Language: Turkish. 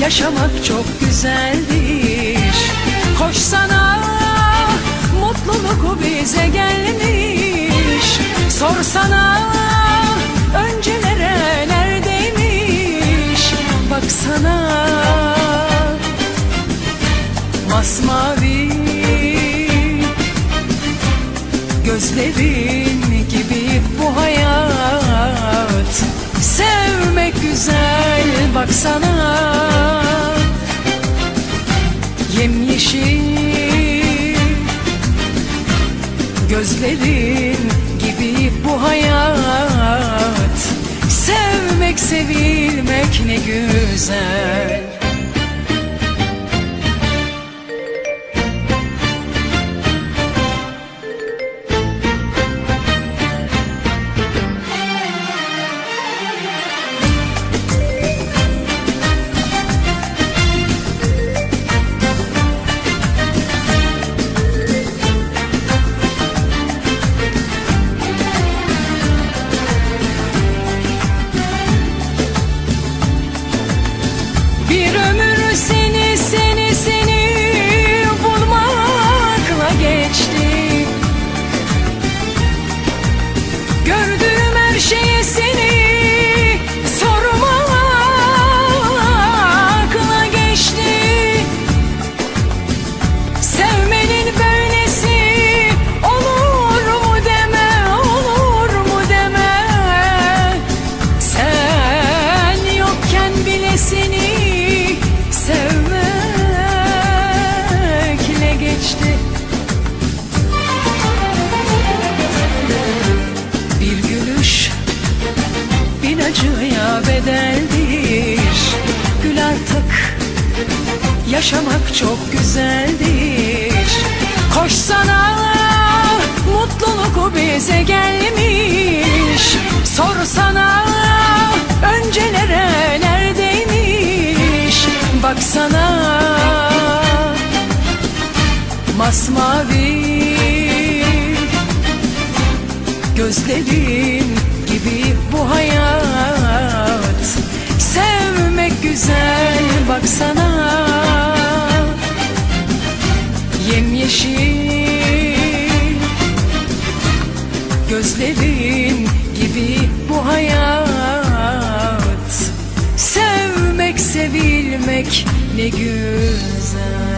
yaşamak çok güzeldir. Koş sana, mutluluk bize gelmiş. Sorsana öncelere neredeymiş. Baksana masmavi gözlerin gibi bu hayat. Sevmek güzel, baksana yemyeşil gözlerin gibi bu hayat. Sevmek, sevilmek ne güzel. Bir ömür seni bulmakla geçti. Gördüğüm her şeye seni sormakla geçti. Sevmenin böylesi olur mu deme, olur mu deme. Sen yokken bile seni sevmekle geçti. Bir gülüş bin acıya bedeldir. Gül artık, yaşamak çok güzeldir. Koş sana, mutluluk bize gelmiş. Sorsana öncelere neredeymiş. Baksana masmavi gözlerin gibi bu hayat. Sevmek güzel, baksana yemyeşil gözlerin gibi bu hayat. Sevmek, sevilmek ne güzel.